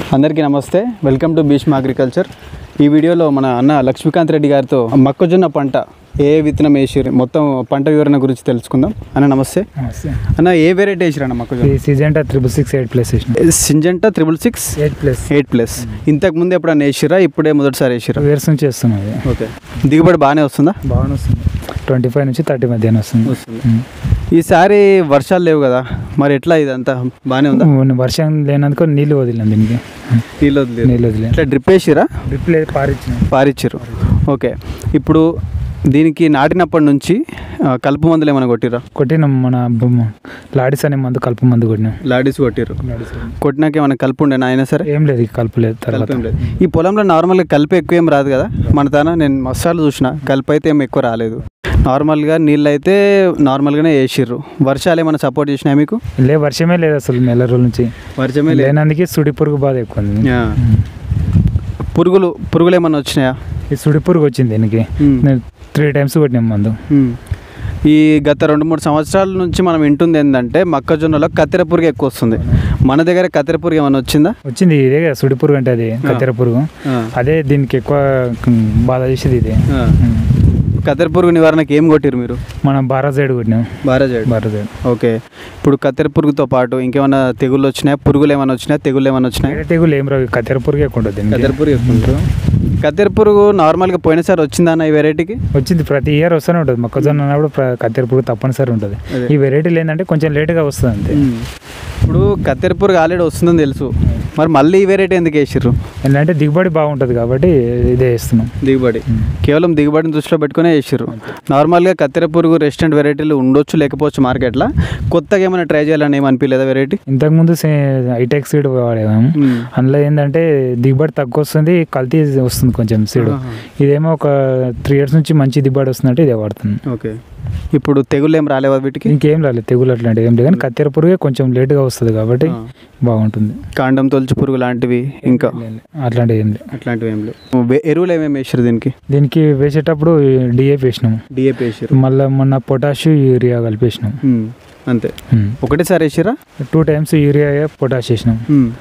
అందరికీ నమస్తే, welcome to Bhishma agriculture. ఈ వీడియోలో మన అన్న లక్ష్మీకాంత్ రెడ్డి గారితో మొక్కజొన్న పంట ఏ విత్తనం వేసిరు మొత్తం పంట వివరణ గురించి తెలుసుకుందాం. అన్న నమస్తే. అన్న ఏ వెరైటీ వేసిరు అన్న మొక్కజొన్న? సింజెంటా 666 సింజెంటా 666 ఇంతకు ముందు ఎప్పుడన్నా వేసిరా, ఇప్పుడే మొదటిసారి వేసిరా? ఇయర్స్ నుంచి వేస్తున్నాయి. ఓకే, దిగుబడి బాగానే వస్తుందా? బాగానే వస్తుంది, 25 నుంచి 30 మధ్యాహ్నం వస్తుంది. ఈసారి వర్షాలు లేవు కదా, మరి ఎట్లా ఇదంతా బాగానే ఉందా? వర్షం లేనందుకు నీళ్ళు వదిలేం, దీనికి నీళ్ళు వదిలే ఇట్లా డ్రిప్ వేసిరా? డ్రిప్ లేదు, పారిచ్చారు. ఓకే, ఇప్పుడు దీనికి నాటినప్పటి నుంచి కలుపు మందులు ఏమైనా కొట్టినాం. మన లాడిస్ అనే మందు, కలుపు మందు కొట్టినాం. లాడిస్ కొట్టిరు. కొట్టినాక ఏమైనా కలుపు ఉండేనా? అయినా సరే ఏం లేదు, కలుపు లేదు. తర్వాత ఈ పొలంలో నార్మల్గా కలుపు ఎక్కువ ఏం రాదు కదా మన తాన? నేను మసాలు చూసిన, కలుపు అయితే ఏం ఎక్కువ రాలేదు. నార్మల్గా నీళ్ళు అయితే నార్మల్గానే వేసిర్రు. వర్షాలు ఏమైనా సపోర్ట్ చేసినాయి మీకు? వర్షమే లేదు అసలు, నెల రోజుల నుంచి వర్షమే లేనందుకే సుడి పురుగు బాధ ఎక్కువ ఉంది. పురుగులు ఏమన్నా వచ్చినాయా? ఈ సుడి పురుగు వచ్చింది దీనికి. 3 times కొట్టినాం మందు. ఈ గత 2-3 సంవత్సరాల నుంచి మనం వింటుంది ఏంటంటే మొక్కజొన్నలో కత్తెర పురుగు ఎక్కువ వస్తుంది. మన దగ్గర కత్తెర పురుగు ఏమైనా వచ్చిందా? వచ్చింది, ఇదే కదా సుడి పురుగు అంటే, అది కత్తెర పురుగు. అదే దీనికి ఎక్కువ బాధ చేసేది ఇదే. కత్తెర పురుగు నివారణకి ఏం కొట్టిరు మీరు? మనం బారాజైడ్ కొట్టినాం. బారాజైడ్. ఓకే, ఇప్పుడు కత్తెర పురుగుతో పాటు ఇంకేమైనా తెగుళ్ళు వచ్చినాయా? పురుగులు ఏమైనా వచ్చినాయా? తెగుళ్ళు ఏమైనా వచ్చినాయా? తెగులు ఏం రావు, కత్తెర పురుగు ఎక్కువ ఉంటుంది. కత్తెర పురుగు ఎక్కువ ఉంటుంది. కత్తెర పురుగు నార్మల్గా పోయినసారి వచ్చిందన్న ఈ వెరైటీకి? వచ్చింది, ప్రతి ఇయర్ వస్తూనే ఉంటుంది. మొక్కజొన్న అన్నప్పుడు కత్తెర పురుగు తప్పనిసరి ఉంటుంది. ఈ వెరైటీలు ఏంటంటే కొంచెం లేట్గా వస్తుంది అంతే. ఇప్పుడు కత్తెర పురుగు ఆల్రెడీ వస్తుందని తెలుసు, మరి మళ్ళీ ఈ వెరైటీ ఎందుకు వేసిర్రు? ఏంటంటే దిగుబడి బాగుంటుంది కాబట్టి ఇదే వేస్తున్నాం. దిగుబడి కేవలం దిగుబడిని దృష్టిలో పెట్టుకునే వేసిర్రు. నార్మల్గా కత్తెర పురుగు రెసిస్టెంట్ వెరైటీలు ఉండొచ్చు, లేకపోవచ్చు మార్కెట్లో. కొత్తగా ఏమైనా ట్రై చేయాలని ఏమనిపించలేదా వెరైటీ? ఇంతకుముందు హైటెక్ సీడ్ వాడేదాము. అందులో ఏంటంటే దిగుబడి తక్కువ వస్తుంది, కల్తీ వస్తుంది కొంచెం సీడ్. ఇదేమో ఒక 3 years నుంచి మంచి దిగుబడి వస్తుందంటే ఇదే వాడుతుంది. ఓకే, ఇప్పుడు తెగులు ఏం రాలేవా వీటికి? ఇంకేం రాలేదు తెగులు అట్లాంటివి ఏం లేదు, కానీ కత్తెర పురుగే కొంచెం లేట్గా వస్తుంది కాబట్టి బాగుంటుంది. కాండం తొలచు పురుగు లాంటివి ఇంకా అట్లాంటివి ఏం లేవు. ఎరువులు ఏమేమి వేసారు దీనికి వేసేటప్పుడు డిఏపి వేసినాము. డిఏపి వేసారు, మళ్ళీ మొన్న పొటాష్ యూరియా కలిపేసినాం. అంతే. ఒకటేసారి వేసారా? 2 times యూరియా పొటాష్ వేసినాం.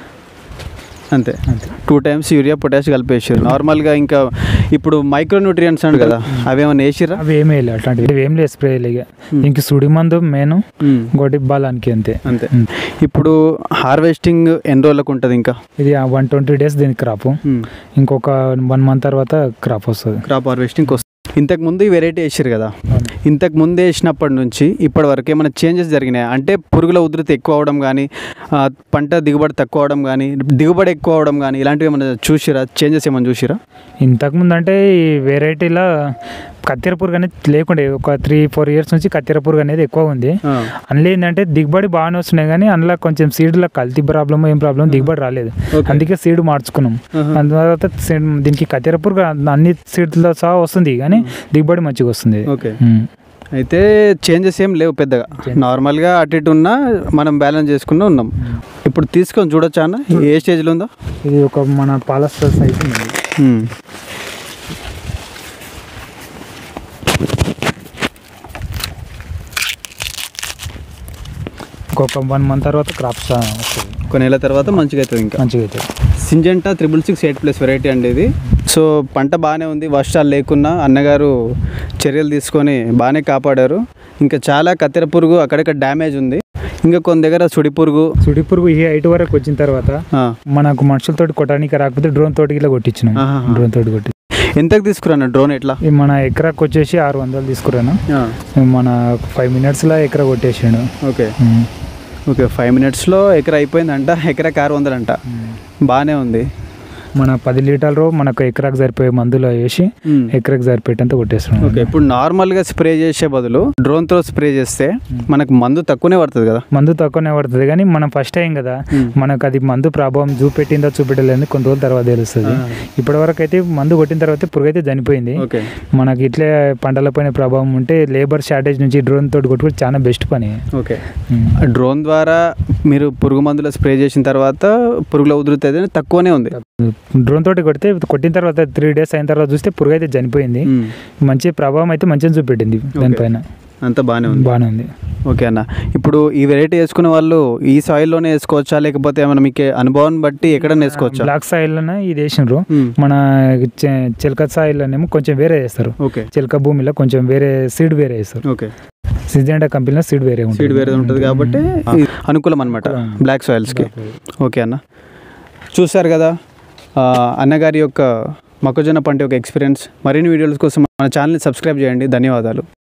అంతే. 2 times యూరియా పొటాష్ కలిపేసారు. నార్మల్గా ఇంకా ఇప్పుడు మైక్రో న్యూట్రియంట్స్ అంటారు కదా, అవి ఏమైనా వేసిరా? అవి ఏమీ లేదు, అట్లాంటివి ఏం లేదు. స్ప్రే లేక ఇంక సుడి మందు మెయిన్, ఇంకోటి బలానికి అంతే. ఇప్పుడు హార్వెస్టింగ్ ఎన్ని రోజులకు ఉంటుంది? ఇంకా ఇది 120 days దీనికి క్రాప్. ఇంకొక 1 month తర్వాత క్రాప్ వస్తుంది. క్రాప్ హార్వెస్టింగ్ వస్తుంది. ఇంతకు ముందు ఈ వెరైటీ వేసారు కదా, ఇంతకు ముందు వేసినప్పటి నుంచి ఇప్పటి వరకు ఏమైనా చేంజెస్ జరిగినాయి? అంటే పురుగుల ఉధృతి ఎక్కువ అవడం కానీ, పంట దిగుబడి తక్కువ అవడం కానీ, దిగుబడి ఎక్కువ అవడం కానీ, ఇలాంటివి ఏమైనా చూసిరా? చేంజెస్ ఏమైనా చూసిరా? ఇంతకుముందు అంటే ఈ వెరైటీలో కత్తెర పురుగు అనేది లేకుండే. ఒక 3-4 years నుంచి కత్తెర పురుగు అనేది ఎక్కువ ఉంది. అందులో ఏంటంటే దిగుబడి బాగానే వస్తున్నాయి, కానీ అందులో కొంచెం సీడ్లో కల్తీ ప్రాబ్లమ్ ఏం ప్రాబ్లం, దిగుబడి రాలేదు. అందుకే సీడ్ మార్చుకున్నాం. దాని తర్వాత దీనికి కత్తెర పురుగు అన్ని సీడ్లో సహా వస్తుంది, కానీ దిగుబడి మంచిగా వస్తుంది. ఓకే, అయితే చేంజెస్ ఏం లేవు పెద్దగా, నార్మల్గా అటు ఇటు ఉన్నా మనం బ్యాలెన్స్ చేసుకుని ఉన్నాం. ఇప్పుడు తీసుకొని చూడొచ్చా అన్న, ఏ స్టేజ్లో ఉందో? ఇది ఒక మన పాలస్టర్ సైజ్ ఉంది. ఒక 1 month తర్వాత క్రాప్స్ వస్తుంది. ఒక నెల తర్వాత మంచిగా అవుతుంది. ఇంకా మంచిగా అవుతుంది. సింజెంటా 666 వెరైటీ అండి ఇది. సో పంట బాగానే ఉంది, వర్షాలు లేకున్నా అన్నగారు చర్యలు తీసుకొని బాగానే కాపాడారు. ఇంకా చాలా కత్తెర పురుగు అక్కడక్కడ డ్యామేజ్ ఉంది, ఇంకా కొన్ని దగ్గర సుడి పురుగు ఈ హైట్ వరకు వచ్చిన తర్వాత మనకు మనుషులతోటి కొట్టడానికి రాకపోతే డ్రోన్ తోటి ఇలా కొట్టించినాం. డ్రోన్ తోటి కొట్టి ఎంతకు తీసుకురాను డ్రోన్? ఎట్లా? మన ఎకరాకి వచ్చేసి 600 తీసుకురాను. మన 5 minutesలో ఎకరా కొట్టేసాడు. ఓకే, 5 minutesలో ఎకరా అయిపోయిందంట. ఎకరాకి 600 అంట, బాగానే ఉంది. మన 10 లీటర్లు మనకు ఎకరాకు సరిపోయే మందులో వేసి ఎకరాకు సరిపోయేంత కొట్టేస్తున్నాం. ఓకే, ఇప్పుడు నార్మల్గా స్ప్రే చేసే బదులు డ్రోన్తో స్ప్రే చేస్తే మనకు మందు తక్కువనే పడుతుంది కదా? మందు తక్కువనే పడుతుంది, కానీ మనం ఫస్ట్ టైం కదా, మనకు అది మందు ప్రభావం చూపెట్టిందో చూపెట్టలేదు కొన్ని రోజుల తర్వాత తెలుస్తుంది. ఇప్పటి వరకు అయితే మందు కొట్టిన తర్వాత పురుగు అయితే చనిపోయింది. మనకి ఇట్లే పంటలపైన ప్రభావం ఉంటే లేబర్ షార్టేజ్ నుంచి డ్రోన్ తోటి కొట్టుకుంటే చాలా బెస్ట్ పని. ఓకే, డ్రోన్ ద్వారా మీరు పురుగు మందులు స్ప్రే చేసిన తర్వాత పురుగుల ఉధృతి అయితే తక్కువనే ఉంది. డ్రోన్ తోటి కొట్టిన తర్వాత 3 days అయిన తర్వాత చూస్తే పురుగు అయితే చనిపోయింది. మంచి ప్రభావం అయితే మంచిగా చూపెట్టింది దానిపైన. అంతా బాగానే ఉంది. బాగానే ఉంది. ఓకే అన్న, ఇప్పుడు ఈ వెరైటీ వేసుకునే వాళ్ళు ఈ సాయిల్లోనే వేసుకోవచ్చా, లేకపోతే ఏమైనా మీకు అనుభవం బట్టి ఎక్కడైనా వేసుకోవచ్చా? బ్లాక్ సాయిల్లోనే ఇది వేసినారు. మన చిలక సాయిల్లోనేమో కొంచెం వేరే వేస్తారు. ఓకే. చిలక భూమిలో కొంచెం వేరే సీడ్ వేరే వేస్తారు. ఓకే. సిజెంటా కంపెనీలో సీడ్ వేరే ఉంటుంది కాబట్టి అనుకూలం అనమాట బ్లాక్ సాయిల్స్కి. ఓకే అన్న, చూశారు కదా అన్నగారి యొక్క మొక్కజొన్న పంట యొక్క ఎక్స్పీరియన్స్. మరిన్ని వీడియోల కోసం మన ఛానల్ని సబ్స్క్రైబ్ చేయండి. ధన్యవాదాలు.